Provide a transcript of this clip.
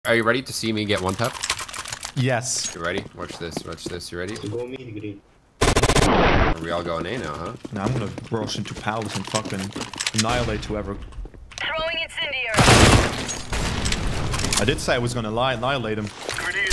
Are you ready to see me get one tap? Yes. You ready? Watch this. Watch this. You ready? Go mid green. Are we all going A now, huh? Now I'm gonna rush into palace and fucking annihilate whoever. Throwing incendiary. I did say I was gonna annihilate him. Grenade